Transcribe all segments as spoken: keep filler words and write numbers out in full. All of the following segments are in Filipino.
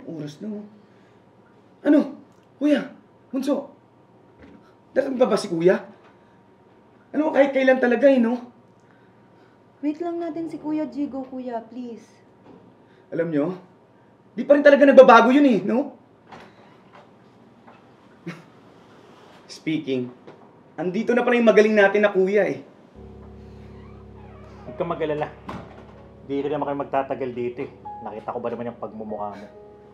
Oras na oh. Ano? Kuya, Bunso. Dating ba ba si Kuya? Ano, kahit kailan talaga eh, no? Wait lang natin si Kuya Jigo, Kuya, please. Alam nyo, di pa rin talaga nagbabago yun eh, no? Speaking, andito na pala yung magaling natin na Kuya eh. Huwag kang mag-alala. Di rin naman kayo magtatagal dito eh. Nakita ko ba naman yung pagmumukha mo?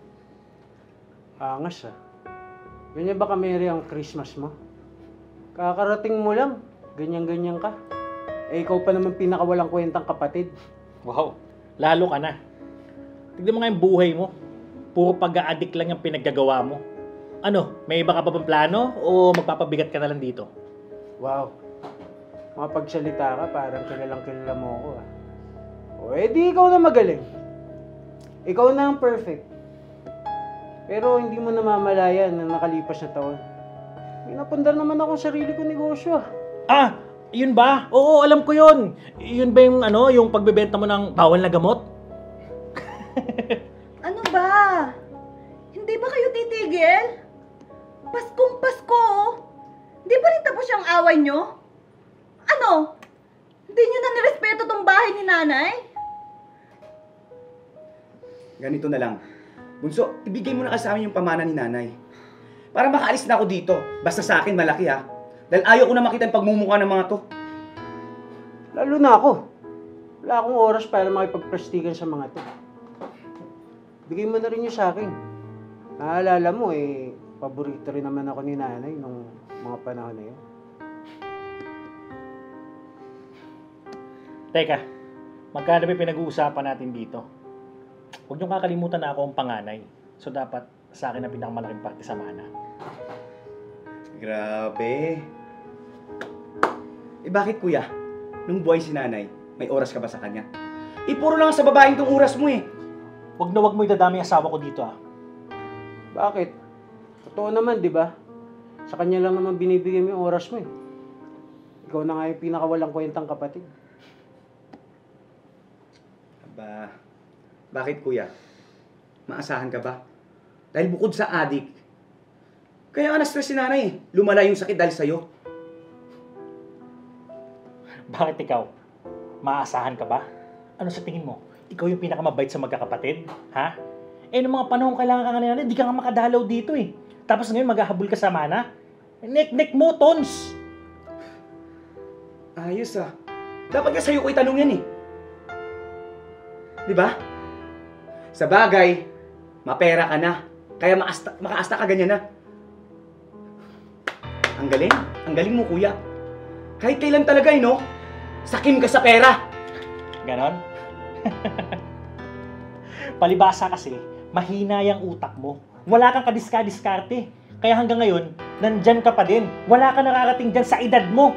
Angas ah. Ganyan ba kamere ang Christmas mo? Kakarating mo lang, ganyan-ganyan ka. Eh ikaw pa naman pinakawalang kwentang kapatid. Wow, lalo ka na. Tignan mo nga yung buhay mo. Puro pag-a-addict lang yung pinaggagawa mo. Ano, may iba ka pa bang plano o magpapabigat ka na lang dito? Wow. Mapagsalita ka, parang kilalang kilala mo ako ah. O edi ikaw na magaling. Ikaw na ang perfect. Pero hindi mo namamalayan na nakalipas na taon. May napundar naman akong sarili ko negosyo ah. Ah, yun ba? Oo, alam ko yun. Yun ba yung ano, yung pagbebenta mo ng bawal na gamot? Ano ba? Hindi ba kayo titigil? Paskong Pasko oh. Hindi ba rin tapos yung away nyo? Ano? Hindi nyo na nirespeto tong bahay ni nanay? Ganito na lang. Bunso, ibigay mo na kasi sa amin yung pamana ni nanay. Para makaalis na ako dito. Basta sa akin, malaki ha. Dahil ayaw ko na makita yung pagmumukha ng mga to. Lalo na ako. Wala akong oras para makipagplastikan sa mga to. Bigay mo na rin yung sa akin. Naalala mo eh, paborito rin naman ako ni nanay nung mga panahon na yun. Teka, magkano ba pinag-uusapan natin dito? Huwag niyong kakalimutan na ako ang panganay. So dapat sa akin ang pinakamalaking parte sa mana. Grabe. Eh bakit kuya? Nung buhay si nanay, may oras ka ba sa kanya? Eh puro lang sa babaeng tong oras mo eh. Huwag na huwag mo idadami ang asawa ko dito ah. Bakit? Totoo naman, di ba? Sa kanya lang naman binibigay mo yung oras mo eh. Ikaw na nga yung pinakawalang kwentang kapatid. Aba, bakit kuya? Maasahan ka ba? Dahil bukod sa adik, kaya nga na-stress si nanay eh. Lumala yung sakit dahil sa'yo. Bakit ikaw? Maasahan ka ba? Ano sa tingin mo? Ikaw yung pinakamabait sa magkakapatid? Ha? Eh, noong mga panahon kailangan ka nga nila, di ka nga makadalaw dito eh. Tapos ngayon maghahabol ka sa mana? Nek-nek mo, tons! Ayos ah. Dapat nga sa'yo ko itanong yan eh. Di ba? Sa bagay, mapera ka na. Kaya maasta, makaasta ka ganyan na. Ang galing. Ang galing mo, kuya. Kahit kailan talaga, eh, no? Sakim ka sa pera. Ganon? Palibasa kasi, mahina yung utak mo. Wala kang kadiska-diskarte. Kaya hanggang ngayon, nandyan ka pa din. Wala ka nakarating dyan sa edad mo.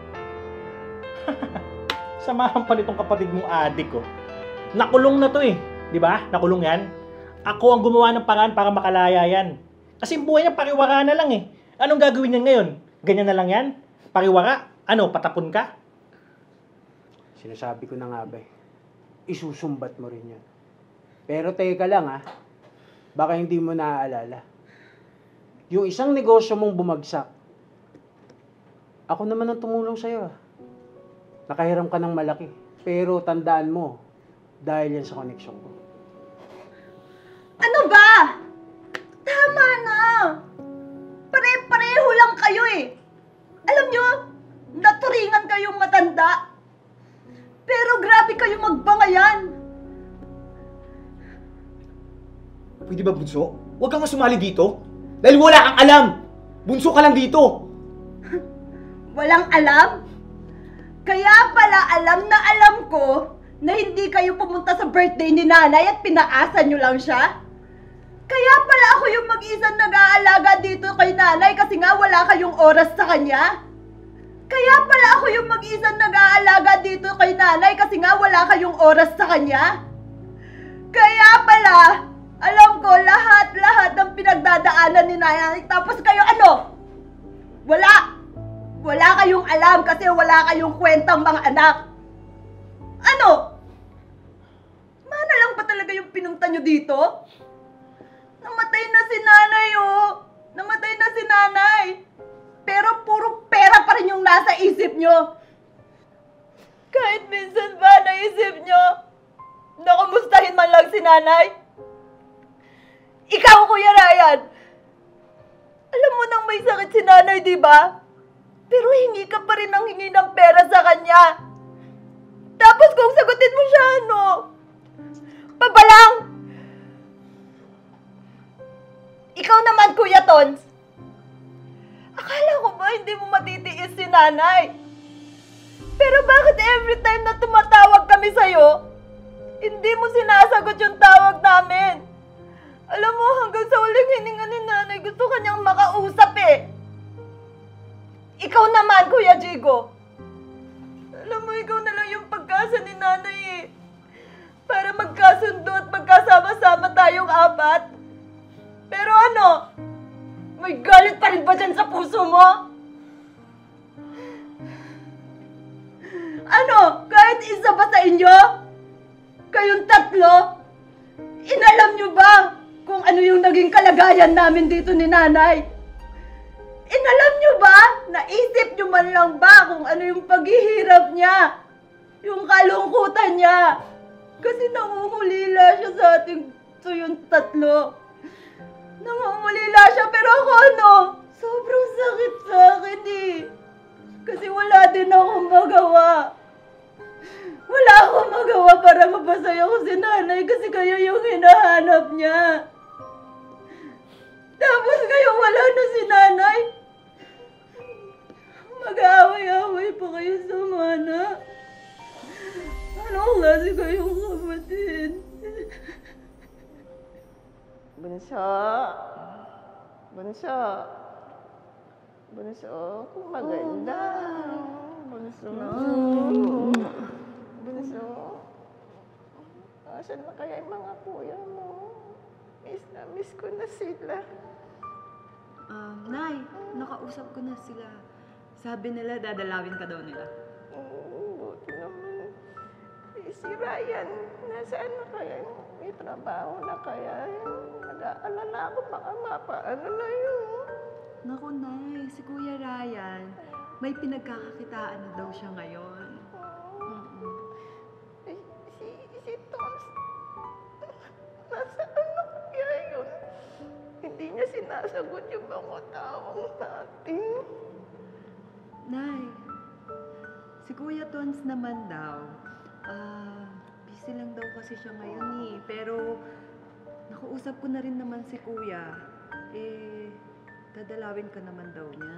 Samahan pa nitong kapatid mong adik ko. Nakulong na to eh. Di ba? Nakulong yan. Ako ang gumawa ng paraan para makalaya yan. Kasi yung buhay niya pariwara na lang eh. Anong gagawin niya ngayon? Ganyan na lang yan? Pariwara? Ano, patapon ka? Sinasabi ko na nga ba eh. Isusumbat mo rin yan. Pero teka lang ah. Baka hindi mo naaalala. Yung isang negosyo mong bumagsak, ako naman ang tumulong sa'yo ah. Nakahiram ka ng malaki. Pero tandaan mo, dahil yan sa koneksyon ko. Ano ba? Tama na! Pare-pareho lang kayo eh. Alam nyo, naturingan kayong matanda. Pero grabe kayo magbangayan. Pwede ba, Bunso? Huwag kang sumali dito. Dahil wala kang alam. Bunso ka lang dito. Walang alam? Kaya pala alam na alam ko na hindi kayo pumunta sa birthday ni nanay at pinaasan nyo lang siya? Kaya pala ako yung mag-isang nag-aalaga dito kay nanay kasi nga wala kayong oras sa kanya? Kaya pala ako yung mag-isang nag-aalaga dito kay nanay kasi nga wala kayong oras sa kanya? Kaya pala, alam ko lahat-lahat ng pinagdadaanan ni nanay tapos kayo ano? Wala! Wala kayong alam kasi wala kayong kwentang mga anak. Ano? Mana lang ba talaga yung pinunta nyo dito? namatay na si nanay, oh. Namatay na si nanay. Pero puro pera pa rin yung nasa isip nyo. Kahit minsan ba naisip nyo na kumustahin man lang si nanay? Ikaw, Kuya Ryan. Alam mo nang may sakit si nanay, di ba? Pero hingi ka pa rin ng hingi ng pera sa kanya. Tapos kung sagutin mo siya, ano? Pabalang! Ikaw naman, Kuya Tons. Akala ko ba hindi mo matitiis si nanay? Pero bakit every time na tumatawag kami sa'yo, hindi mo sinasagot yung tawag namin? Alam mo, hanggang sa uling hininga ni nanay, gusto kanyang makausap eh. Ikaw naman, Kuya Jigo. Alam mo, ikaw na lang yung pagkasa ni nanay eh. Para magkasundo at magkasama-sama tayong apat. Pero ano? May galit pa rin ba dyan sa puso mo? Ano? Kahit isa ba sa inyo? Kayong tatlo? Inalam nyo ba kung ano yung naging kalagayan namin dito ni nanay? Inalam nyo ba? Naisip nyo man lang ba kung ano yung paghihirap niya? Yung kalungkutan niya? Kasi nangungulila siya sa ating so yung tatlo. Nangungulila siya pero ako ano? Sobrang sakit sa akin eh. Kasi wala din akong magawa. Wala akong magawa para mapasaya ko si nanay kasi kayo yung hinahanap niya. Tapos kayo wala na si nanay. Mag-aaway-aaway pa kayo sa mana. Ano klase kayong kapatid? Bunso. Bunso. Bunso, kung maganda. Bunso. Bunso. Asan na kaya yung mga kuya mo? Miss na miss ko na sila. Um, Nay, nakausap ko na sila. Sabi nila, dadalawin ka daw nila. Oo, buti naman. Eh, si Ryan, nasaan na kaya? May trabaho na kaya? Nag-aalala ako, baka mapaano na yun. Naku, Nay, si Kuya Ryan, may pinagkakakitaan na daw siya ngayon. Mm-mm. Eh, si, si Tons, nasaan na kaya yun? Hindi niya sinasagot yung mga tawang natin. Nay, si Kuya Tons naman daw, ah, busy lang daw kasi siya ngayon eh. Pero, nakuusap ko na rin naman si Kuya. Eh, dadalawin ka naman daw niya.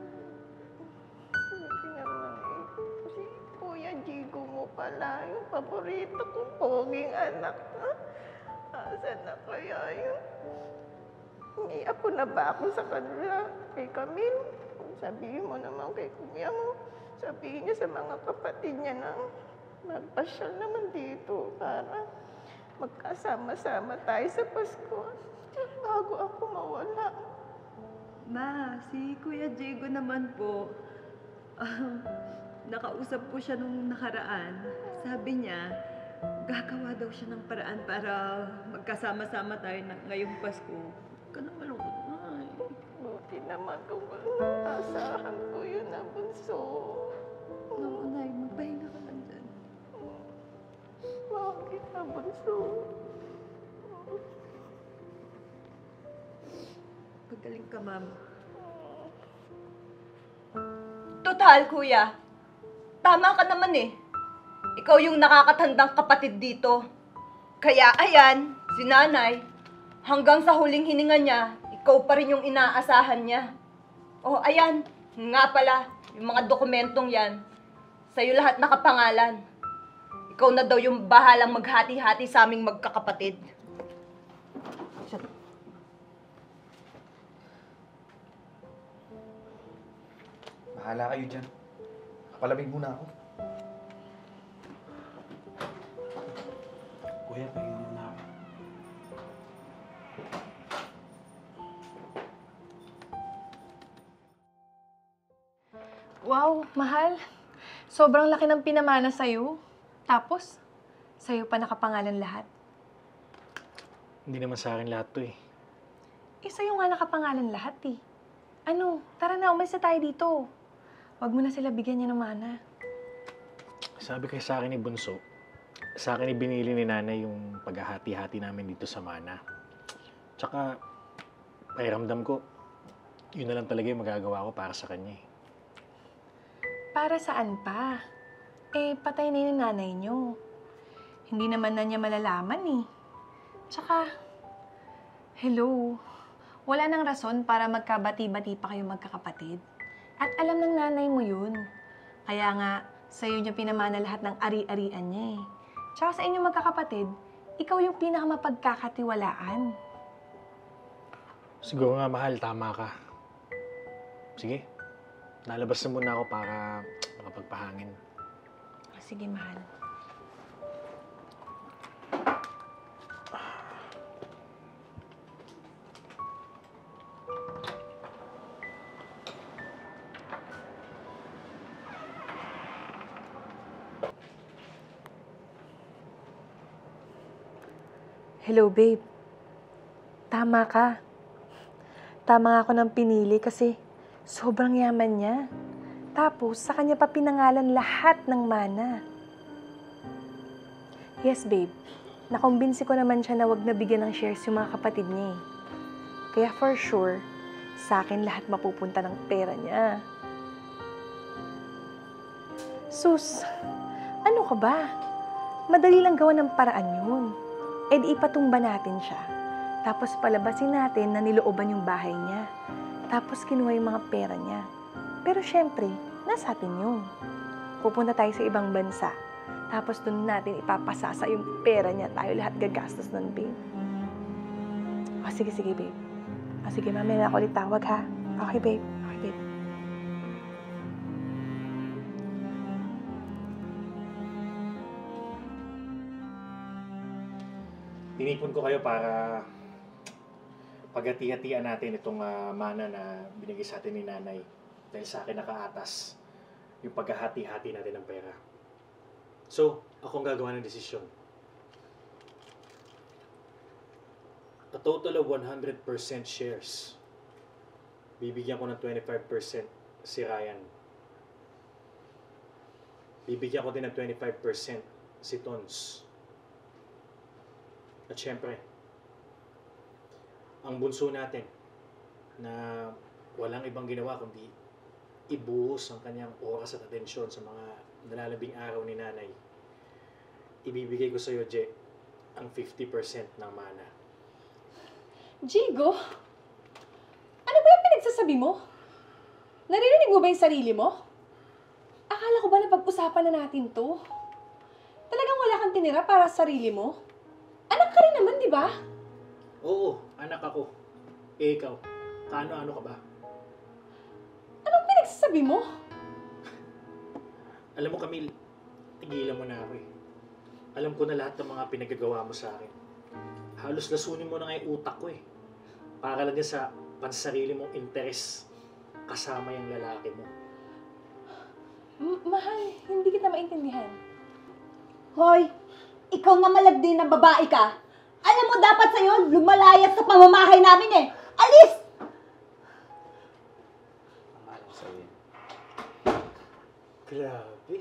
Hindi naman eh. Si Kuya Jigo mo pala, yung paborito kong poging anak. Ha? Asan na kaya yun? Umiyak ko na ba ako sa kanila? Kay Camille? Sabihin mo naman kay kuya mo. Sabihin niya sa mga kapatid niya na magpasyal naman dito para magkasama-sama tayo sa Pasko. Bago ako mawala. Ma, si Kuya Diego naman po, um, nakausap ko siya nung nakaraan. Sabi niya, gagawa daw siya ng paraan para magkasama-sama tayo na ngayong Pasko. Huwag ka na malungkot, Nay. Buti naman kung asahan ko yun na bunso. Naku, Nay, magpahinga ka lang dyan. Bakit na bunso? Pagaling ka, Ma'am. Total, kuya. Tama ka naman eh. Ikaw yung nakakatandang kapatid dito. Kaya ayan, si nanay, hanggang sa huling hininga niya, ikaw pa rin yung inaasahan niya. Oh, ayan, nga pala, yung mga dokumentong yan, sa'yo lahat nakapangalan. Ikaw na daw yung bahalang maghati-hati sa aming magkakapatid. Bahala kayo dyan. Kapalamig muna ako. Kuya, pahinga muna ako. Wow, mahal. Sobrang laki ng pinamana sa'yo. Tapos, sa'yo pa nakapangalan lahat. Hindi naman sa akin lahat to eh. Eh, sa'yo nga nakapangalan lahat eh. Ano, tara na, umalis na tayo dito. Huwag mo na sila bigyan niya ng mana. Sabi kay sa akin ni Bunso, sa akin ibinili ni nanay yung paghahati-hati namin dito sa mana. Tsaka, pakiramdam ko, yun na lang talaga yung magagawa ko para sa kanya eh. Para saan pa? Eh, patay na yung nanay niyo. Hindi naman na niya malalaman eh. Tsaka, hello, wala nang rason para magkabati-bati pa kayo magkakapatid. At alam ng nanay mo yun. Kaya nga, sa'yo niya pinamana lahat ng ari-arian niya eh. Tsaka sa inyong magkakapatid, ikaw yung pinakamapagkakatiwalaan. Siguro nga, mahal, tama ka. Sige, nalabas na muna ako para makapagpahangin. Sige, mahal. Hello, babe. Tama ka. Tama nga ako ng pinili kasi sobrang yaman niya. Tapos, sa kanya pa pinangalan lahat ng mana. Yes, babe. Nakumbinsi ko naman siya na wag na bigyan ng shares yung mga kapatid niya eh. Kaya for sure, sa akin lahat mapupunta ng pera niya. Sus, ano ka ba? Madali lang gawa ng paraan yun. E di ipatumba natin siya. Tapos palabasin natin na nilooban yung bahay niya. Tapos kinuha yung mga pera niya. Pero syempre, nasa atin yun. Pupunta tayo sa ibang bansa. Tapos doon natin ipapasasa yung pera niya. Tayo lahat gagastos nun, babe. O, sige, sige, babe. O, sige, mamaya na ako ulit tawag, ha? Okay, babe. Okay, babe. Tinipon ko kayo para paghati-hatian natin itong uh, mana na binigay sa atin ni nanay. Dahil sa akin nakaatas yung paghahati-hati natin ng pera. So, ako ang gagawa ng desisyon. A total of one hundred percent shares. Bibigyan ko ng twenty-five percent si Ryan. Bibigyan ko din ng twenty-five percent si Tons. At syempre, ang bunso natin na walang ibang ginawa kundi ibuhos ang kanyang oras at atensyon sa mga nalalabing araw ni nanay. Ibibigay ko sa iyo, Je, ang fifty percent ng mana. Jigo? Ano ba yung pinagsasabi mo? Naririnig mo ba yung sarili mo? Akala ko ba na pag-usapan na natin to? Talagang wala kang tinira para sa sarili mo? Anak ka rin naman, di ba? Oo, anak ako. Eh, ikaw, kaano-ano ka ba? Anong pinagsasabi mo? Alam mo, Camille, tigilan mo na ako eh. Alam ko na lahat ng mga pinagagawa mo sa akin. Halos lasunin mo na nga yung utak ko eh. Para lang yan sa pansarili mong interes kasama yung lalaki mo. M- mahal, hindi kita maintindihan. Hoy, ikaw nga malagdi ng babae ka. Alam mo, dapat sa'yo, lumalayas sa pamamahay namin eh. Alis! Pangalan sa'yo. Grabe.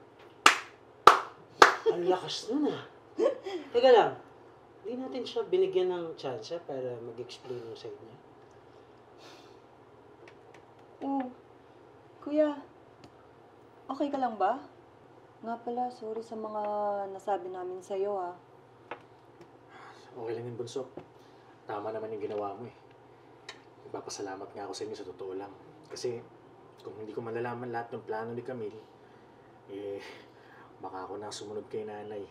Ang lakas nun ah. Teka lang, hindi natin siya binigyan ng chance para mag-explain yung side niya. Oh, kuya, okay ka lang ba? Nga pala, sorry sa mga nasabi namin sa'yo ah. Okay lang yung bunso. Tama naman yung ginawa mo eh. Nagpapasalamat nga ako sa inyo sa totoo lang. Kasi kung hindi ko malalaman lahat ng plano ni Camille, eh, baka ako na sumunod kay nanay.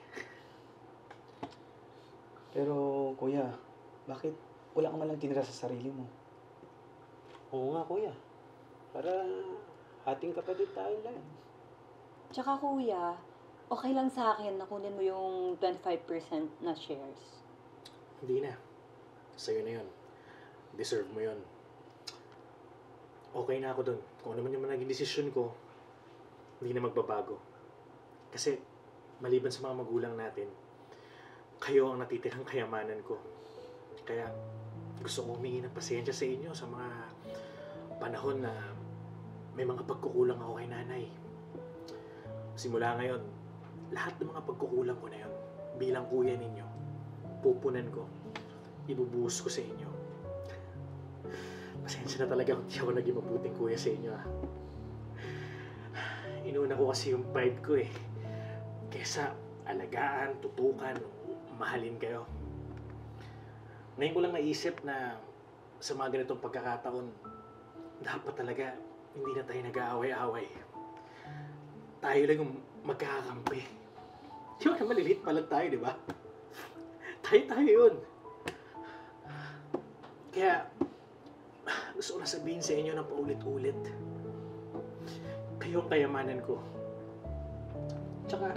Pero, kuya, bakit wala ka man lang tinira sa sarili mo? Oo nga kuya. Para ating kapatid tayo lang. Tsaka kuya, okay lang sa akin na kunin mo yung twenty-five percent na shares. Hindi na. Sa'yo na yun. Deserve mo yun. Okay na ako dun. Kung ano man yung naging desisyon ko, hindi na magbabago. Kasi, maliban sa mga magulang natin, kayo ang natitirang kayamanan ko. Kaya, gusto ko humingi ng pasensya sa inyo sa mga panahon na may mga pagkukulang ako kay nanay. Simula ngayon, lahat ng mga pagkukulang ko na yun, bilang kuya ninyo, pupunan ko, ibubuhos ko sa inyo. Pasensya na talaga kung di ako naging mabuting kuya sa inyo, ah. Inuna ko kasi yung pride ko eh. Kesa alagaan, tutukan, mahalin kayo. Ngayon ko lang naisip na sa mga ganitong pagkakataon, dapat talaga hindi na tayo nag-aaway-aaway. Tayo lang yung magkakampi. Di ba na maliliit pa lang tayo, di ba? Tayo-tayo yun. Kaya, gusto ko na sabihin sa inyo ng paulit-ulit. Kayo ang kayamanan ko. Tsaka,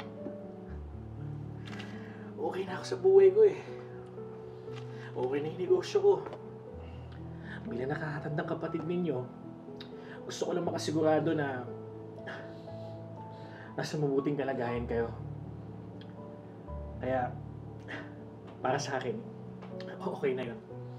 okay na ako sa buhay ko eh. Okay na yung negosyo ko. Bilang nakakatandang kapatid ninyo, gusto ko lang makasigurado na nasa mabuting kalagayan kayo. Kaya, para sa akin, okay na yun.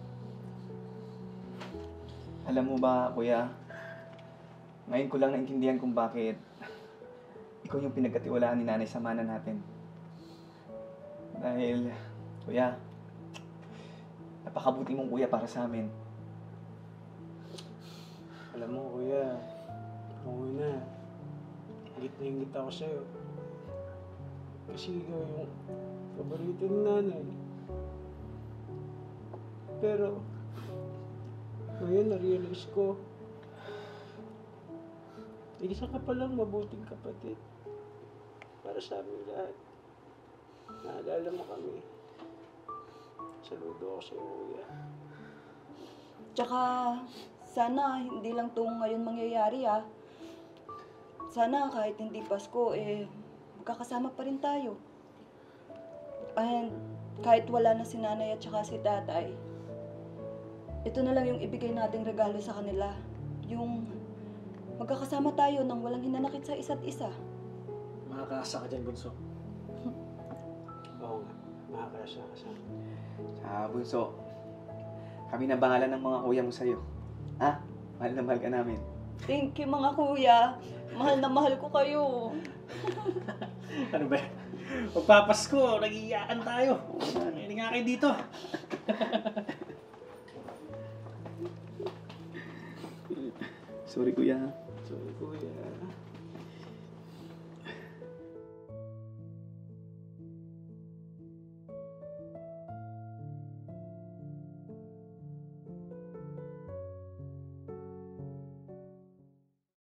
Alam mo ba, kuya, ngayon ko lang naintindihan kung bakit ikaw yung pinagkatiwalaan ni nanay sa mana natin. Dahil, kuya, napakabuti mong kuya para sa amin. Alam mo, kuya, ako na. Higit na higit ako sa'yo. Kasi ikaw yung paborito ni nanay. Pero, ngayon na-realize ko, isa ka palang mabuting kapatid para sa amin lahat. Naalala mo kami. Saludo ako sa'yo, kuya. Tsaka, sana hindi lang to ngayon mangyayari ah. Sana kahit hindi Pasko, eh, magkakasama pa rin tayo. And kahit wala na si nanay at saka si tatay, ito na lang yung ibigay nating regalo sa kanila. Yung magkakasama tayo nang walang hinanakit sa isa't isa. Makakaasa ka dyan, Bunso. Oo nga, makakasya ka sa akin. Ah, Bunso, kami na bahala ng mga kuya mo sa'yo. Ha? Mahal na mahal ka namin. Thank you mga kuya. Mahal na mahal ko kayo. Ano ba? Magpapasko, nag-iiyakan tayo. Hindi nga kayo dito. Sorry, kuya. Sorry, kuya.